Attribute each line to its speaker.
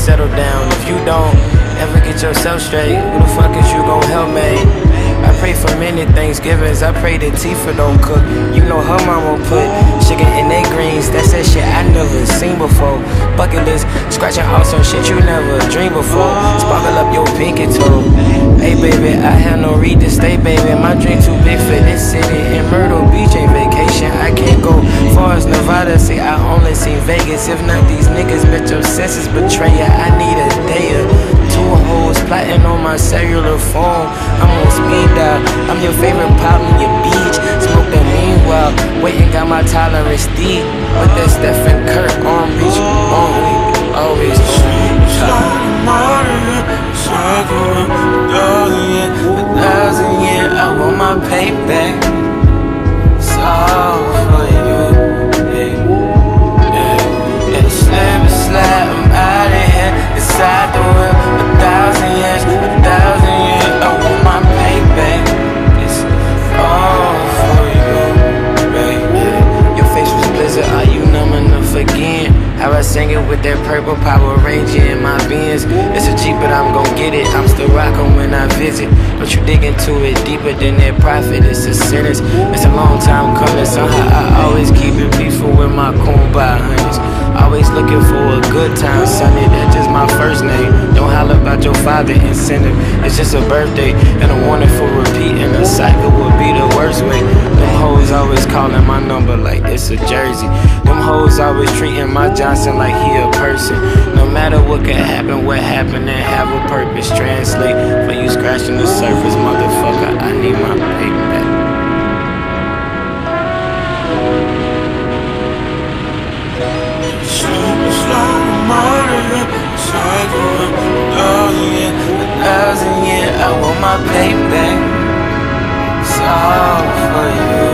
Speaker 1: settle down. If you don't ever get yourself straight, who the fuck is you gon' help me? I pray for many Thanksgivings, I pray that Tifa don't cook. You know her mama put chicken in they greens, that's that shit I never seen before. Bucket list, scratching off some shit you never dreamed before. Sparkle up your pinky toe. Hey baby, I have no read to stay, baby. My dream too big for this city. In Myrtle Beach ain't vacation, I can't go far as Nevada. See, I only seen Vegas. If not these niggas, bet your senses betray ya. I need a day or two hoes plotting on my cellular phone. I'm on speed dial, I'm your favorite pop in your beach. Smoke that meanwhile, waiting got my tolerance deep. With that Stephen Kirk arm reach, always I want my payback. It's all for you, yeah. Slip and slide, I'm out of here. Inside the whip, 1,000 years, 1,000 years. I want my payback. It's all for you, baby. Your face was blizzard, are you numb enough again? How I sing it with that purple Power Ranger in my Benz. It's a Jeep, but I'm gon' get it. I'm still rockin' when I visit. Don't you dig into it deeper than that profit? It's a sentence. It's a long time coming. Somehow I always keep it peaceful with my Kumbaya honeys. Always looking for a good time, Sonny. That's just my first name. Don't holler about your father incentive. It's just a birthday and a warning for repeating. A cycle would be the worst way. Them hoes always calling my number like it's a jersey. Them hoes always treating my Johnson like he a person. No matter what can happen, what happened and have a purpose. Translate for you scratching the surface, motherfucker. I need my payback.
Speaker 2: Super slow, murder, cycle,
Speaker 1: 1,000 years, I want my payback. It's all for you.